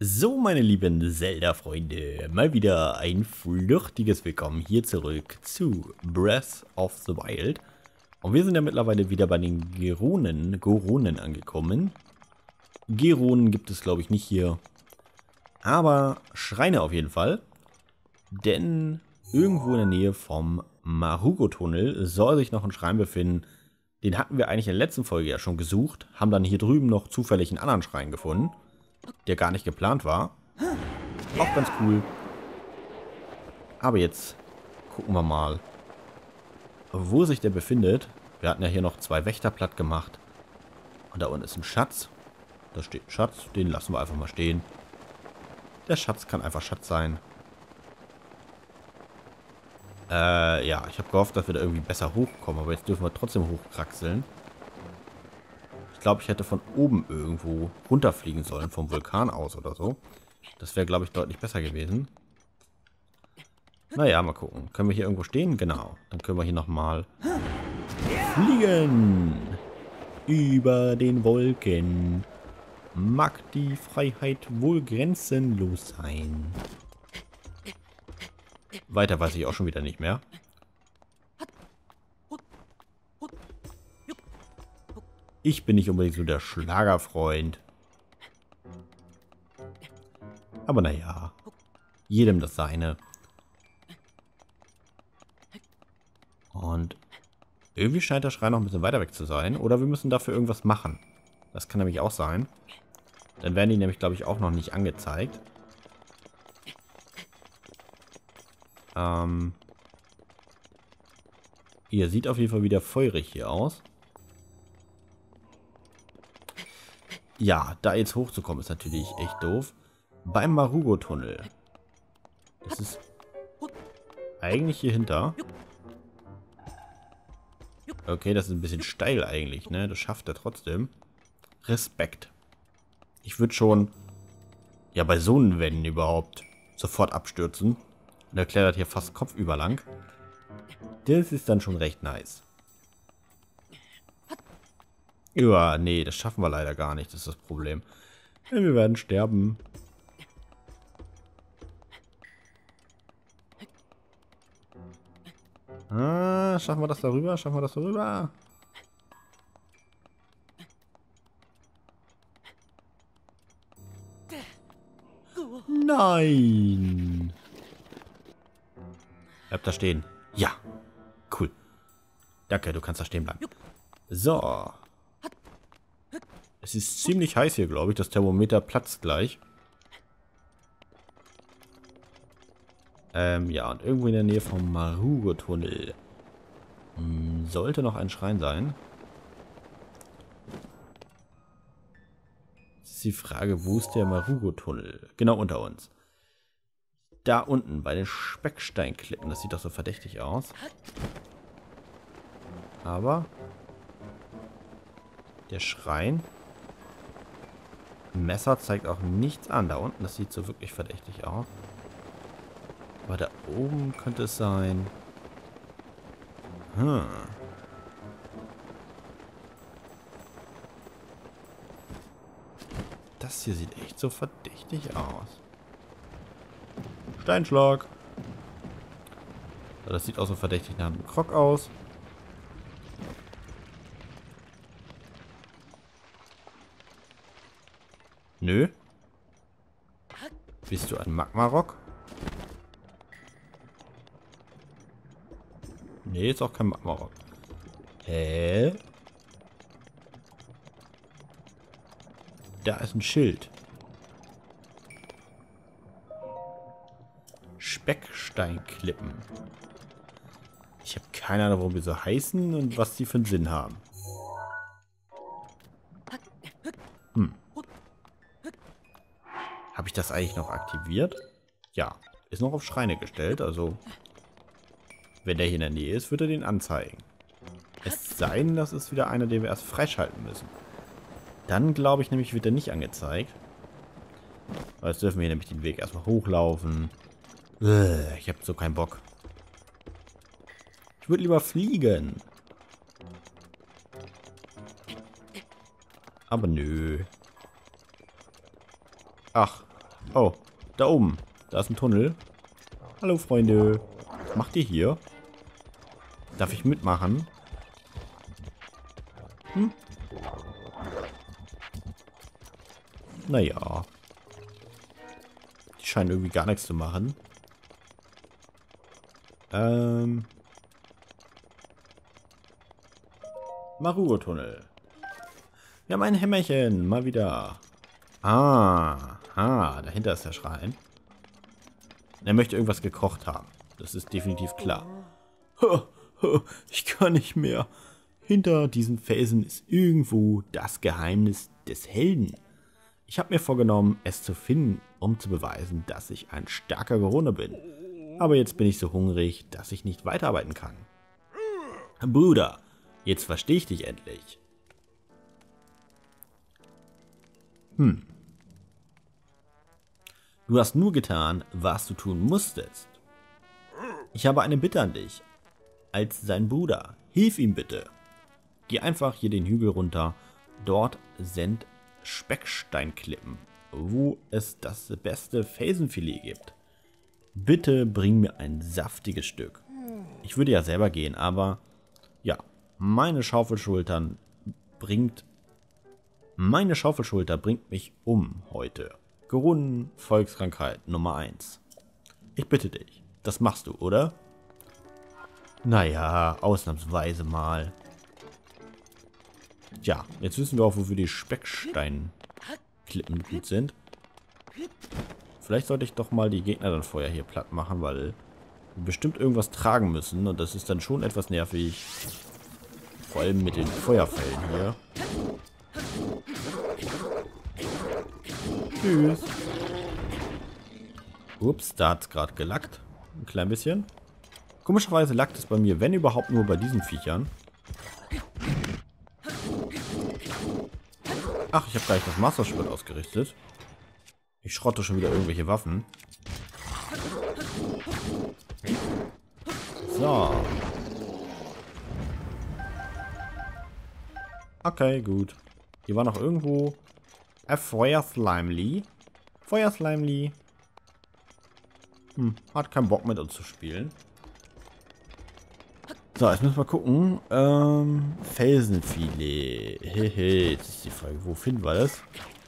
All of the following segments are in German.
So, meine lieben Zelda-Freunde, mal wieder ein flüchtiges Willkommen hier zurück zu Breath of the Wild. Und wir sind ja mittlerweile wieder bei den Goronen angekommen. Geronen gibt es, glaube ich, nicht hier. Aber Schreine auf jeden Fall. Denn irgendwo in der Nähe vom Marugo-Tunnel soll sich noch ein Schrein befinden. Den hatten wir eigentlich in der letzten Folge ja schon gesucht. Haben dann hier drüben noch zufällig einen anderen Schrein gefunden, der gar nicht geplant war. Auch ganz cool. Aber jetzt gucken wir mal, wo sich der befindet. Wir hatten ja hier noch 2 Wächter platt gemacht. Und da unten ist ein Schatz. Da steht ein Schatz, den lassen wir einfach mal stehen. Der Schatz kann einfach Schatz sein. Ja, ich habe gehofft, dass wir da irgendwie besser hochkommen. Aber jetzt dürfen wir trotzdem hochkraxeln. Ich glaube, ich hätte von oben irgendwo runterfliegen sollen, vom Vulkan aus oder so. Das wäre, glaube ich, deutlich besser gewesen. Naja, mal gucken. Können wir hier irgendwo stehen? Genau. Dann können wir hier nochmal fliegen. Über den Wolken. Mag die Freiheit wohl grenzenlos sein. Weiter weiß ich auch schon wieder nicht mehr. Ich bin nicht unbedingt so der Schlagerfreund. Aber naja, jedem das seine. Und irgendwie scheint der Schrein noch ein bisschen weiter weg zu sein. Oder wir müssen dafür irgendwas machen. Das kann nämlich auch sein. Dann werden die nämlich, glaube ich, auch noch nicht angezeigt. Hier sieht auf jeden Fall wieder feurig hier aus. Ja, da jetzt hochzukommen ist natürlich echt doof. Beim Marugo-Tunnel. Das ist eigentlich hier hinter. Okay, das ist ein bisschen steil eigentlich, ne? Das schafft er trotzdem. Respekt. Ich würde schon, ja, bei so einem Wenn überhaupt sofort abstürzen. Und er klettert hier fast kopfüber lang. Das ist dann schon recht nice. Ja, nee, das schaffen wir leider gar nicht. Das ist das Problem. Ja, wir werden sterben. Ah, schaffen wir das darüber? Schaffen wir das darüber? Nein! Bleib da stehen. Ja. Cool. Danke, du kannst da stehen bleiben. So. Es ist ziemlich heiß hier, glaube ich. Das Thermometer platzt gleich. Ja, und irgendwo in der Nähe vom Marugo-Tunnel sollte noch ein Schrein sein. Jetzt ist die Frage, wo ist der Marugo-Tunnel? Genau unter uns. Da unten, bei den Specksteinklippen. Das sieht doch so verdächtig aus. Aber der Schrein. Messer zeigt auch nichts an. Da unten, das sieht so wirklich verdächtig aus. Aber da oben könnte es sein. Das hier sieht echt so verdächtig aus. Steinschlag. Das sieht auch so verdächtig nach einem Krog aus. Nö. Bist du ein Magmarock? Nee, ist auch kein Magmarock. Hä? Da ist ein Schild. Specksteinklippen. Ich habe keine Ahnung, warum die so heißen und was die für einen Sinn haben. Habe ich das eigentlich noch aktiviert? Ja, ist noch auf Schreine gestellt, also wenn der hier in der Nähe ist, wird er den anzeigen. Es sei denn, das ist wieder einer, den wir erst freischalten müssen. Dann glaube ich nämlich, wird er nicht angezeigt. Weil jetzt dürfen wir hier nämlich den Weg erstmal hochlaufen. Ich habe so keinen Bock. Ich würde lieber fliegen. Aber nö. Ach, Oh, da oben. Da ist ein Tunnel. Hallo, Freunde. Was macht ihr hier? Darf ich mitmachen? Hm? Naja. Die scheinen irgendwie gar nichts zu machen. Maruro-Tunnel. Wir haben ein Hämmerchen. Mal wieder. Dahinter ist der Schrein. Er möchte irgendwas gekocht haben. Das ist definitiv klar. Ich kann nicht mehr. Hinter diesen Felsen ist irgendwo das Geheimnis des Helden. Ich habe mir vorgenommen, es zu finden, um zu beweisen, dass ich ein starker Gorone bin. Aber jetzt bin ich so hungrig, dass ich nicht weiterarbeiten kann. Bruder, jetzt verstehe ich dich endlich. Du hast nur getan, was du tun musstest. Ich habe eine Bitte an dich. Als sein Bruder, hilf ihm bitte. Geh einfach hier den Hügel runter. Dort sind Specksteinklippen, wo es das beste Felsenfilet gibt. Bitte bring mir ein saftiges Stück. Ich würde ja selber gehen, aber ja, meine Schaufelschulter bringt mich um heute. Goronen Volkskrankheit Nummer 1. Ich bitte dich, das machst du, oder? Naja, ausnahmsweise mal. Tja, jetzt wissen wir auch, wofür die Specksteinklippen gut sind. Vielleicht sollte ich doch mal die Gegner dann vorher hier platt machen, weil wir bestimmt irgendwas tragen müssen. Und das ist dann schon etwas nervig. Vor allem mit den Feuerfällen hier. Tschüss. Ups, da hat es gerade gelackt. Ein klein bisschen. Komischerweise lackt es bei mir, wenn überhaupt, nur bei diesen Viechern. Ach, ich habe gleich das Master Schwert ausgerichtet. Ich schrotte schon wieder irgendwelche Waffen. So. Okay, gut. Hier war noch irgendwo Feuerslimely. Feuerslimely. Hat keinen Bock mit uns zu spielen. So, jetzt müssen wir gucken. Felsenfilet. Hehe, jetzt ist die Frage, wo finden wir das?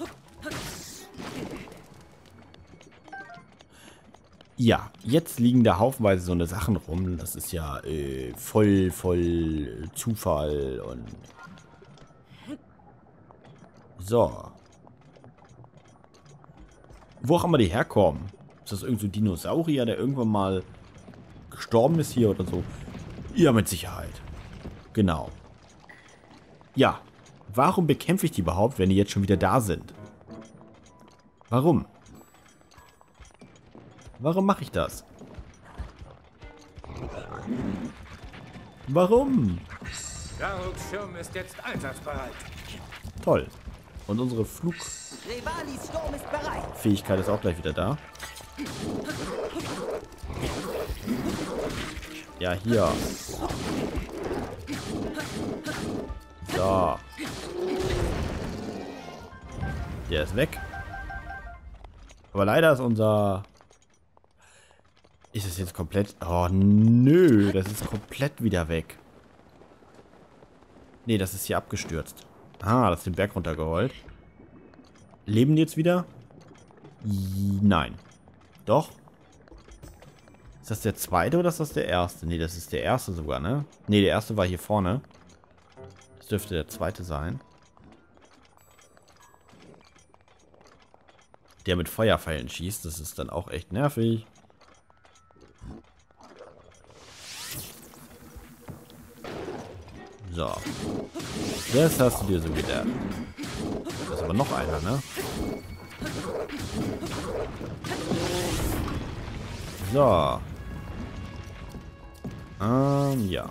Ja, jetzt liegen da haufenweise so eine Sachen rum. Das ist ja voll Zufall und... So. Wo auch immer die herkommen. Ist das irgend so ein Dinosaurier, der irgendwann mal gestorben ist hier oder so? Ja, mit Sicherheit. Genau. Ja. Warum bekämpfe ich die überhaupt, wenn die jetzt schon wieder da sind? Warum? Warum mache ich das? Warum? Garuks Schirm ist jetzt einsatzbereit. Toll. Und unsere Flugfähigkeit ist auch gleich wieder da. Ja, hier. So. Der ist weg. Aber leider ist unser... Ist es jetzt komplett... Oh, nö. Das ist komplett wieder weg. Nee, das ist hier abgestürzt. Ah, das ist den Berg runtergerollt. Leben die jetzt wieder? Nein. Doch. Ist das der zweite oder ist das der erste? Nee, das ist der erste sogar, ne? Nee, der erste war hier vorne. Das dürfte der zweite sein. Der mit Feuerpfeilen schießt, das ist dann auch echt nervig. So. Das hast du dir so gedacht. Da ist aber noch einer, ne? So. Ja.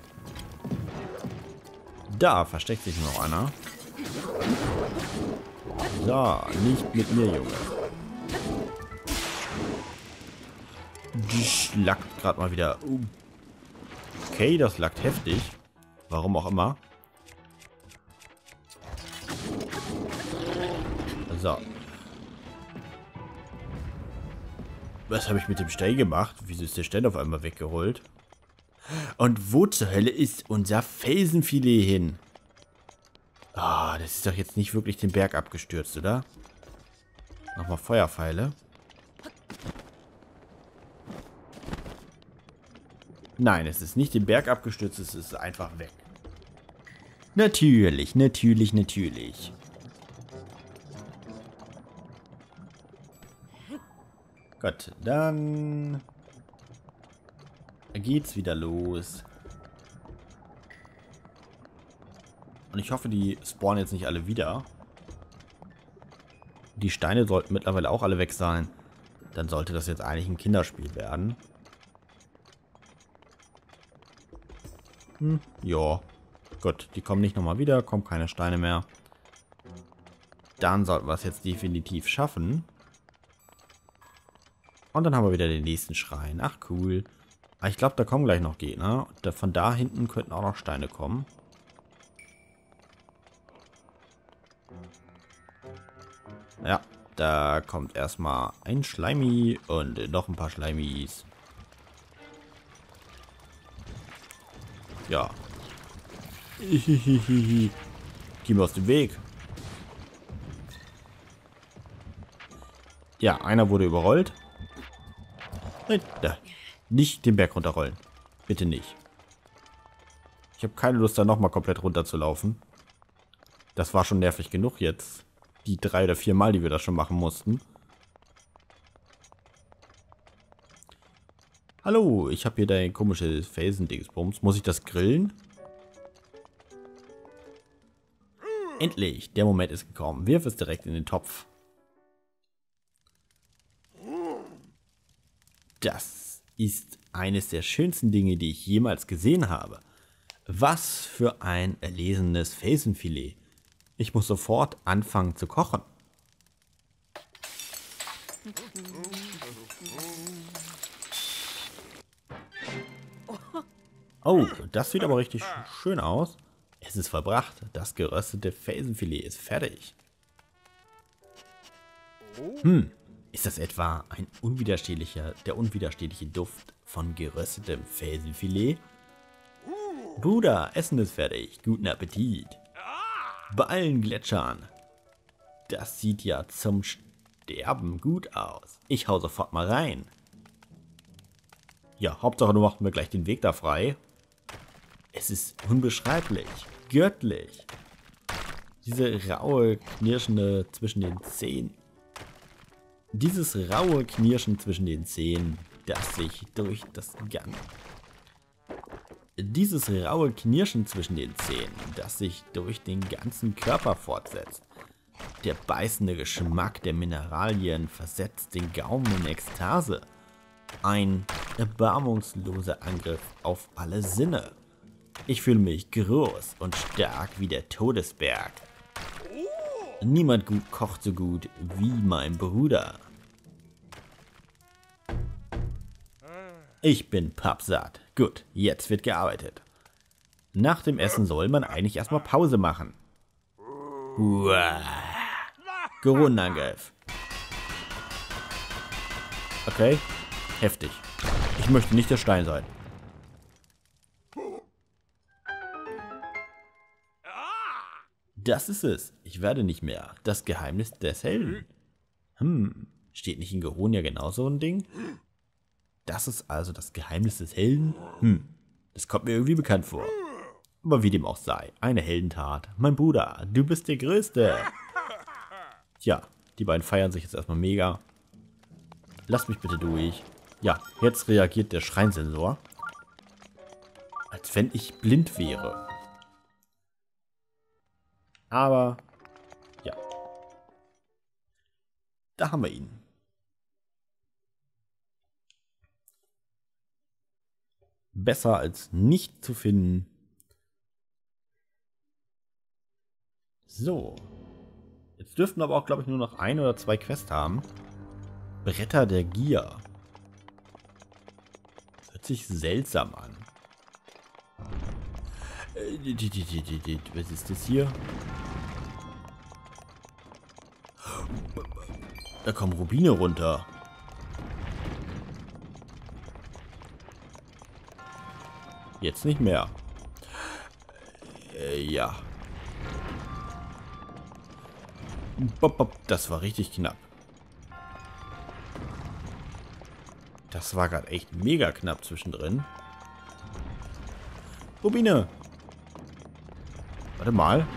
Da versteckt sich noch einer. So, nicht mit mir, Junge. Die lackt gerade mal wieder. Okay, das lackt heftig. Warum auch immer. So. Was habe ich mit dem Stein gemacht? Wieso ist der Stein auf einmal weggerollt? Und wo zur Hölle ist unser Felsenfilet hin? Ah, das ist doch jetzt nicht wirklich den Berg abgestürzt, oder? Nochmal Feuerpfeile. Nein, es ist nicht den Berg abgestürzt, es ist einfach weg. Natürlich, natürlich, natürlich. Gut, dann geht's wieder los. Und ich hoffe, die spawnen jetzt nicht alle wieder. Die Steine sollten mittlerweile auch alle weg sein. Dann sollte das jetzt eigentlich ein Kinderspiel werden. Ja. Gut, die kommen nicht nochmal wieder, kommen keine Steine mehr. Dann sollten wir es jetzt definitiv schaffen. Und dann haben wir wieder den nächsten Schrein. Ach, cool. Aber ich glaube, da kommen gleich noch Gegner. Von da hinten könnten auch noch Steine kommen. Ja, da kommt erstmal ein Schleimi und noch ein paar Schleimis. Ja. Geh mir aus dem Weg. Ja, einer wurde überrollt. Nein, da. Nicht den Berg runterrollen. Bitte nicht. Ich habe keine Lust, da nochmal komplett runter zu laufen. Das war schon nervig genug jetzt. Die 3 oder 4 Mal, die wir das schon machen mussten. Hallo, ich habe hier dein komisches Felsendingsbums. Muss ich das grillen? Endlich, der Moment ist gekommen. Wirf es direkt in den Topf. Das ist eines der schönsten Dinge, die ich jemals gesehen habe. Was für ein erlesenes Felsenfilet. Ich muss sofort anfangen zu kochen. Oh, das sieht aber richtig schön aus. Es ist vollbracht. Das geröstete Felsenfilet ist fertig. Ist das etwa der unwiderstehliche Duft von geröstetem Felsenfilet? Bruder, Essen ist fertig. Guten Appetit. Bei allen Gletschern. Das sieht ja zum Sterben gut aus. Ich hau sofort mal rein. Ja, Hauptsache du machst mir gleich den Weg da frei. Es ist unbeschreiblich. Göttlich. Diese raue, knirschende zwischen den Zähnen. Dieses raue Knirschen zwischen den Zähnen, das sich durch das ganze... Dieses raue Knirschen zwischen den Zähnen, das sich durch den ganzen Körper fortsetzt. Der beißende Geschmack der Mineralien versetzt den Gaumen in Ekstase. Ein erbarmungsloser Angriff auf alle Sinne. Ich fühle mich groß und stark wie der Todesberg. Niemand kocht so gut wie mein Bruder. Ich bin pappsatt. Gut, jetzt wird gearbeitet. Nach dem Essen soll man eigentlich erstmal Pause machen. Uah. Goronenangriff. Okay, heftig. Ich möchte nicht der Stein sein. Das ist es. Ich werde nicht mehr. Das Geheimnis des Helden. Steht nicht in Goronia genauso ein Ding? Das ist also das Geheimnis des Helden? Das kommt mir irgendwie bekannt vor. Aber wie dem auch sei, eine Heldentat. Mein Bruder, du bist der Größte. Tja, die beiden feiern sich jetzt erstmal mega. Lass mich bitte durch. Ja, jetzt reagiert der Schreinsensor. Als wenn ich blind wäre. Aber, ja. Da haben wir ihn. Besser als nicht zu finden. So. Jetzt dürften wir aber auch, glaube ich, nur noch 1 oder 2 Quests haben. Bretter der Gier. Das hört sich seltsam an. Was ist das hier? Da kommen Rubine runter. Jetzt nicht mehr. Ja. Das war richtig knapp. Das war gerade echt mega knapp zwischendrin. Rubine! Warte mal.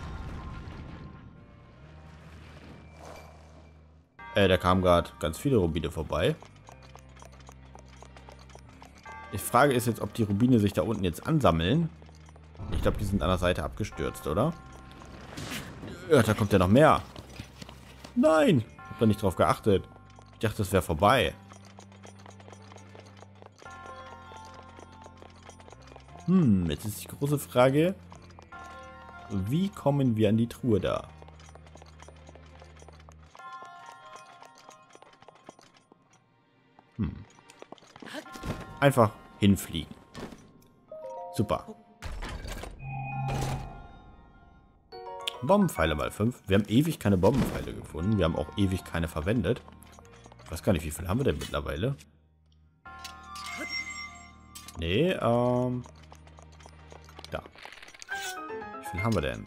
Da kamen gerade ganz viele Rubine vorbei. Die Frage ist jetzt, ob die Rubine sich da unten jetzt ansammeln. Ich glaube, die sind an der Seite abgestürzt, oder? Ja, da kommt ja noch mehr. Nein! Ich habe da nicht drauf geachtet. Ich dachte, das wäre vorbei. Jetzt ist die große Frage, wie kommen wir an die Truhe da? Einfach hinfliegen. Super. Bombenpfeile mal 5. Wir haben ewig keine Bombenpfeile gefunden. Wir haben auch ewig keine verwendet. Ich weiß gar nicht, wie viel haben wir denn mittlerweile? Nee, da. Wie viel haben wir denn?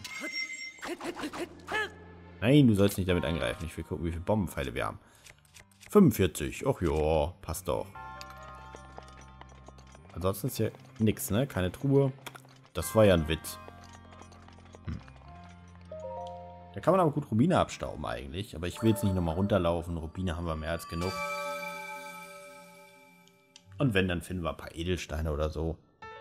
Nein, du sollst nicht damit angreifen. Ich will gucken, wie viele Bombenpfeile wir haben. 45. Och ja, passt doch. Ansonsten ist hier nichts, ne? Keine Truhe. Das war ja ein Witz. Da kann man aber gut Rubine abstauben eigentlich. Aber ich will jetzt nicht nochmal runterlaufen. Rubine haben wir mehr als genug. Und wenn, dann finden wir ein paar Edelsteine oder so.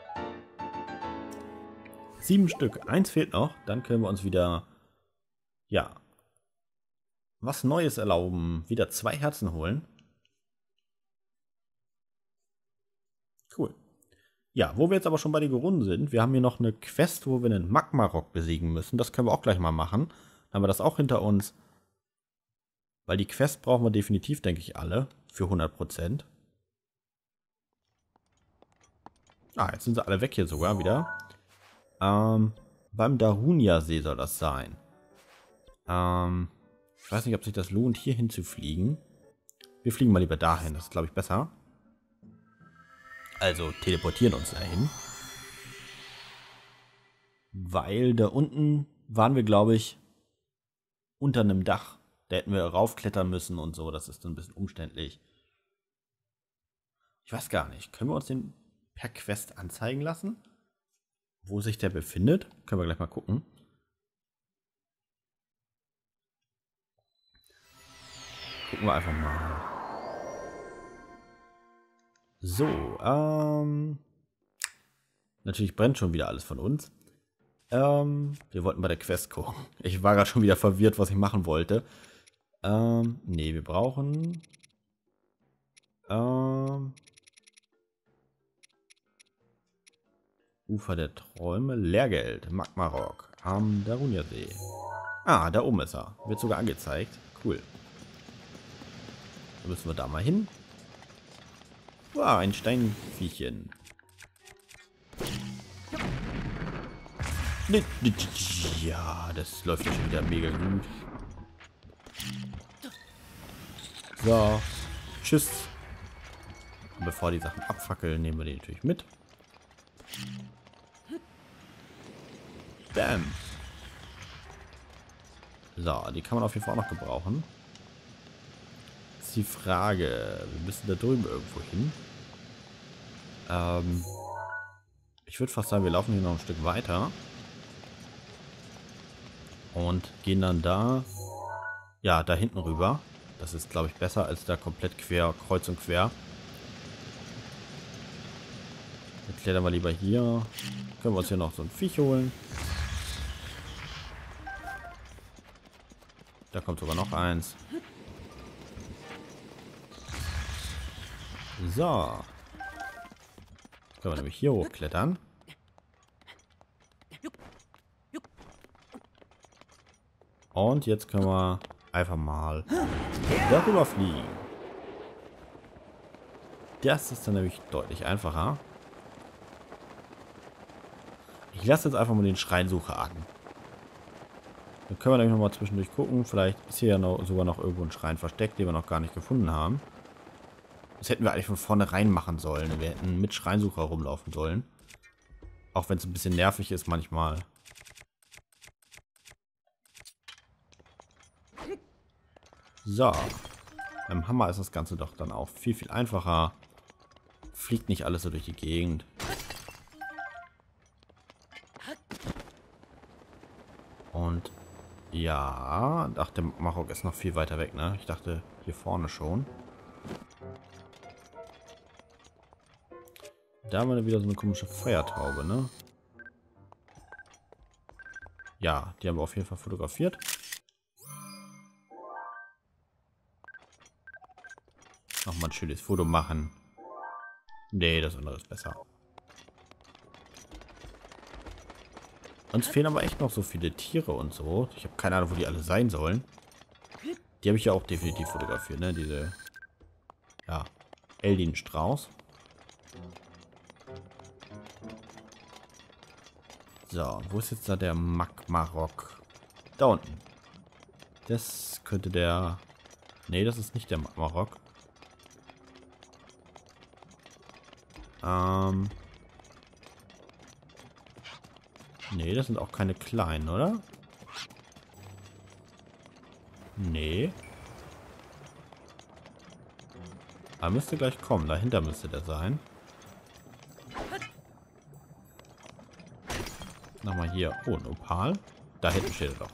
7 Stück. 1 fehlt noch. Dann können wir uns wieder, ja, was Neues erlauben. Wieder 2 Herzen holen. Cool. Ja, wo wir jetzt aber schon bei den Gerunden sind. Wir haben hier noch eine Quest, wo wir einen Magmarock besiegen müssen. Das können wir auch gleich mal machen. Dann haben wir das auch hinter uns. Weil die Quest brauchen wir definitiv, denke ich, alle. Für 100%. Ah, jetzt sind sie alle weg hier sogar wieder. Beim Darunia-See soll das sein. Ich weiß nicht, ob sich das lohnt, hier hinzufliegen. Wir fliegen mal lieber dahin. Das ist, glaube ich, besser. Also teleportieren uns dahin. Weil da unten waren wir, glaube ich, unter einem Dach. Da hätten wir raufklettern müssen und so. Das ist dann ein bisschen umständlich. Ich weiß gar nicht. Können wir uns den per Quest anzeigen lassen? Wo sich der befindet? Können wir gleich mal gucken. Gucken wir einfach mal. So, natürlich brennt schon wieder alles von uns. Wir wollten bei der Quest gucken. Ich war gerade schon wieder verwirrt, was ich machen wollte. Nee, wir brauchen... Ufer der Träume, Lehrgeld, Magmarock, am Darunia-See. Ah, da oben ist er. Wird sogar angezeigt. Cool. Dann müssen wir da mal hin. Wow, ein Steinviechchen. Ja, das läuft ja schon wieder mega gut. So. Tschüss. Und bevor die Sachen abfackeln, nehmen wir die natürlich mit. Bam. So, die kann man auf jeden Fall auch noch gebrauchen. Jetzt ist die Frage, wir müssen da drüben irgendwo hin. Ich würde fast sagen, wir laufen hier noch ein Stück weiter. Und gehen dann da, ja, da hinten rüber. Das ist, glaube ich, besser als da komplett quer, kreuz und quer. Jetzt klettern wir lieber hier. Können wir uns hier noch so ein Viech holen. Da kommt sogar noch eins. So. Jetzt können wir nämlich hier hochklettern. Und jetzt können wir einfach mal darüber fliegen. Das ist dann nämlich deutlich einfacher. Ich lasse jetzt einfach mal den Schreinsucher an. Dann können wir nämlich nochmal zwischendurch gucken. Vielleicht ist hier ja sogar noch irgendwo ein Schrein versteckt, den wir noch gar nicht gefunden haben. Das hätten wir eigentlich von vornherein machen sollen. Wir hätten mit Schreinsucher rumlaufen sollen. Auch wenn es ein bisschen nervig ist manchmal. So. Beim Hammer ist das Ganze doch dann auch viel, viel einfacher. Fliegt nicht alles so durch die Gegend. Und ja, ach, der Marok ist noch viel weiter weg, ne? Ich dachte hier vorne schon. Da haben wir wieder so eine komische Feuertaube, ne? Ja, die haben wir auf jeden Fall fotografiert. Nochmal ein schönes Foto machen. Nee, das andere ist besser. Uns fehlen aber echt noch so viele Tiere und so. Ich habe keine Ahnung, wo die alle sein sollen. Die habe ich ja auch definitiv fotografiert, ne? Diese, ja, Eldin-Strauß. So, wo ist jetzt da der Magmarok? Da unten. Das könnte der... Nee, das ist nicht der Magmarok. Nee, das sind auch keine kleinen, oder? Nee. Er müsste gleich kommen. Dahinter müsste der sein. Nochmal hier. Oh, ein Opal. Da hinten steht er doch.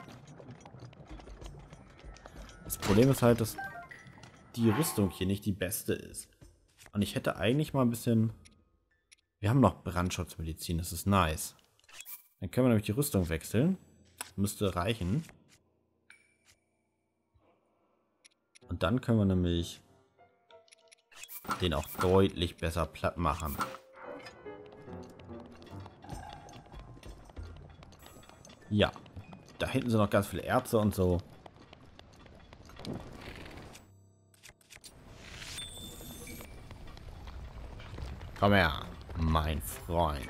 Das Problem ist halt, dass die Rüstung hier nicht die beste ist. Und ich hätte eigentlich mal ein bisschen... Wir haben noch Brandschutzmedizin. Das ist nice. Dann können wir nämlich die Rüstung wechseln. Müsste reichen. Und dann können wir nämlich den auch deutlich besser platt machen. Ja. Da hinten sind noch ganz viele Erze und so. Komm her, mein Freund.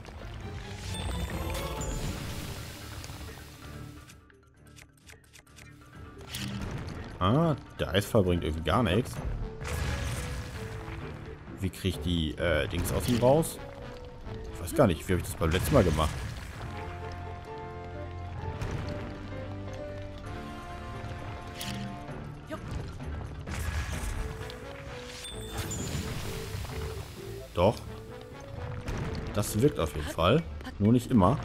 Ah, der Eisfall bringt irgendwie gar nichts. Wie kriege ich die Dings aus ihm raus? Ich weiß gar nicht, wie habe ich das beim letzten Mal gemacht? Doch. Das wirkt auf jeden Fall. Nur nicht immer.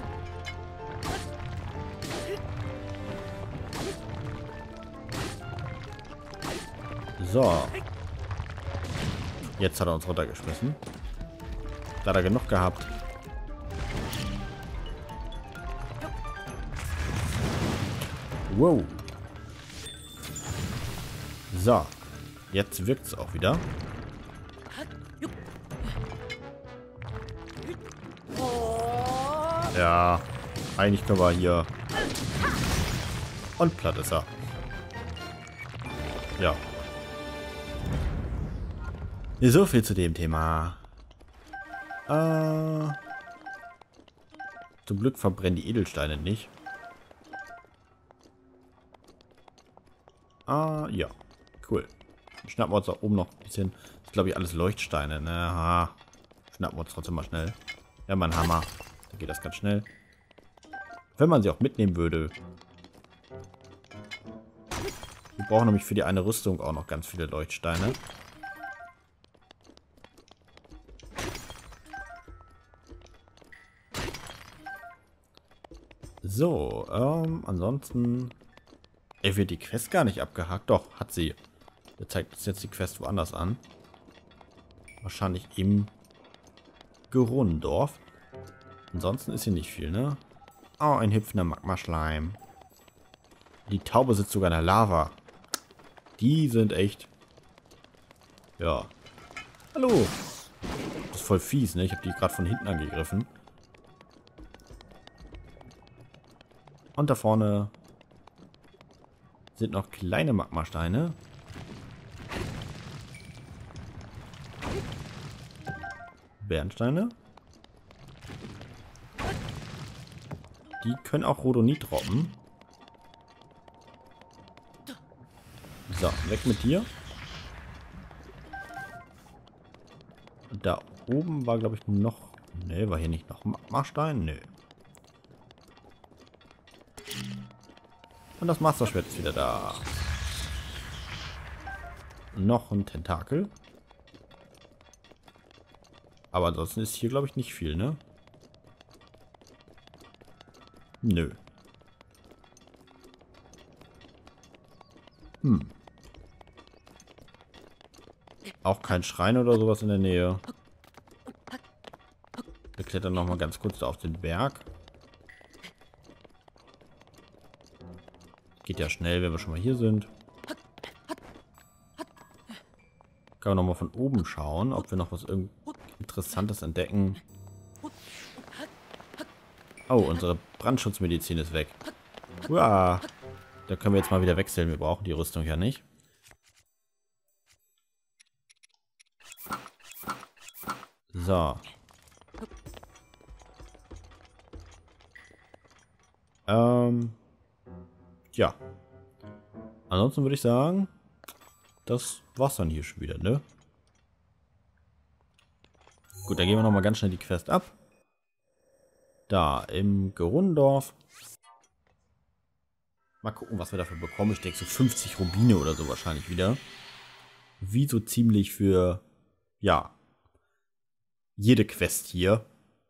So. Jetzt hat er uns runtergeschmissen. Da hat er genug gehabt. Wow. So. Jetzt wirkt es auch wieder. Ja. Eigentlich können wir hier... Und platt ist er. Ja. So viel zu dem Thema. Zum Glück verbrennen die Edelsteine nicht. Ja. Cool. Schnappen wir uns da oben noch ein bisschen. Das ist, glaube ich, alles Leuchtsteine, ne? Aha. Schnappen wir uns trotzdem mal schnell. Ja, mein Hammer. Dann geht das ganz schnell. Wenn man sie auch mitnehmen würde. Wir brauchen nämlich für die eine Rüstung auch noch ganz viele Leuchtsteine. So, ansonsten... wird die Quest gar nicht abgehakt. Doch, hat sie. Der zeigt uns jetzt die Quest woanders an. Wahrscheinlich im Gerundorf. Ansonsten ist hier nicht viel, ne? Oh, ein hüpfender Magmaschleim. Die Taube sitzt sogar in der Lava. Die sind echt... Ja. Hallo. Das ist voll fies, ne? Ich habe die gerade von hinten angegriffen. Und da vorne sind noch kleine Magmasteine. Bernsteine. Die können auch Rhodonit droppen. So, weg mit dir. Und da oben war, glaube ich, noch Ne, war hier nicht noch Magmastein? Nö. Und das Masterschwert ist wieder da. Noch ein Tentakel. Aber ansonsten ist hier, glaube ich, nicht viel, ne? Nö. Auch kein Schrein oder sowas in der Nähe. Wir klettern nochmal ganz kurz da auf den Berg. Geht ja schnell, wenn wir schon mal hier sind. Können wir nochmal von oben schauen, ob wir noch was Interessantes entdecken. Oh, unsere Brandschutzmedizin ist weg. Uah. Da können wir jetzt mal wieder wechseln. Wir brauchen die Rüstung ja nicht. So. Ja. Ansonsten würde ich sagen, das war's dann hier schon wieder, ne? Gut, dann gehen wir nochmal ganz schnell die Quest ab. Da, im Gerundorf. Mal gucken, was wir dafür bekommen. Ich denke so 50 Rubine oder so wahrscheinlich wieder. Wie so ziemlich für, ja, jede Quest hier.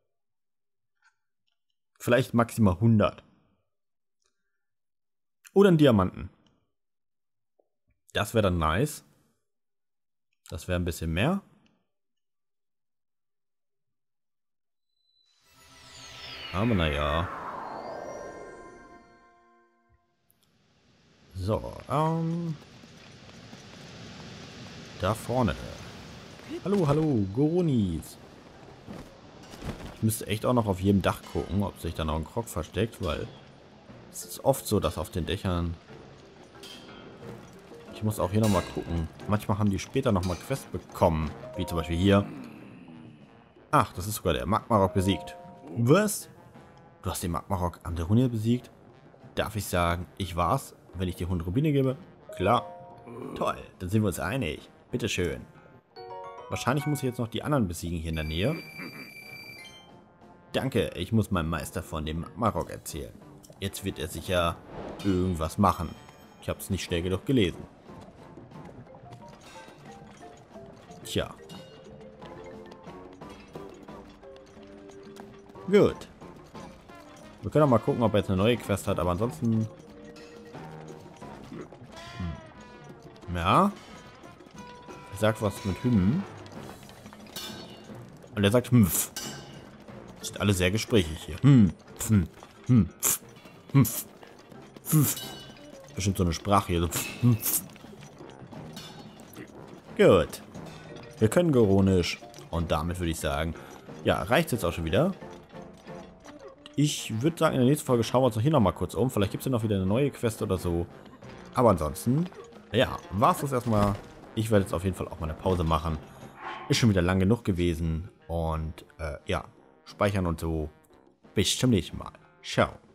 Vielleicht maximal 100. Oder einen Diamanten. Das wäre dann nice. Das wäre ein bisschen mehr. Aber naja. So, da vorne. Hallo, hallo, Goronis. Ich müsste echt auch noch auf jedem Dach gucken, ob sich da noch ein Krog versteckt, weil es ist oft so, dass auf den Dächern... Ich muss auch hier nochmal gucken. Manchmal haben die später nochmal Quests bekommen. Wie zum Beispiel hier. Ach, das ist sogar der Magmarock besiegt. Was? Du hast den Magmarock am Derunir besiegt? Darf ich sagen, ich war's, wenn ich dir 100 Rubine gebe? Klar. Toll, dann sind wir uns einig. Bitteschön. Wahrscheinlich muss ich jetzt noch die anderen besiegen hier in der Nähe. Danke, ich muss meinem Meister von dem Magmarock erzählen. Jetzt wird er sicher irgendwas machen. Ich habe es nicht schnell genug gelesen. Tja. Gut. Wir können auch mal gucken, ob er jetzt eine neue Quest hat, aber ansonsten... Ja. Er sagt was mit Hymn. Und er sagt Hmpf. Sind alle sehr gesprächig hier. Bestimmt so eine Sprache hier. Gut. Wir können Goronisch. Und damit würde ich sagen, ja, reicht jetzt auch schon wieder. Ich würde sagen, in der nächsten Folge schauen wir uns doch hier nochmal kurz um. Vielleicht gibt es ja noch wieder eine neue Quest oder so. Aber ansonsten, ja, war es das erstmal. Ich werde jetzt auf jeden Fall auch mal eine Pause machen. Ist schon wieder lang genug gewesen. Und ja, speichern und so. Bis zum nächsten Mal. Ciao.